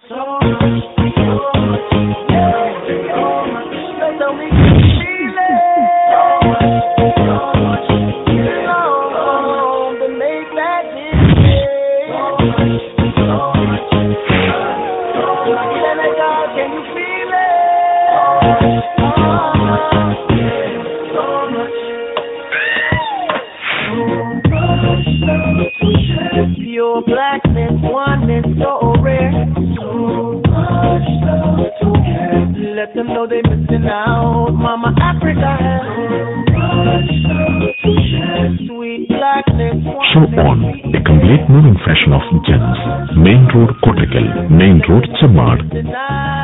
Pure blackness, oneness, so rare. So much love to give. Let them know they missing out. Mama Africa has so much love to share. Sweet blackness. Show on a complete moving fashion of gems. Main Road Kottakkal, Main Road Chemmad.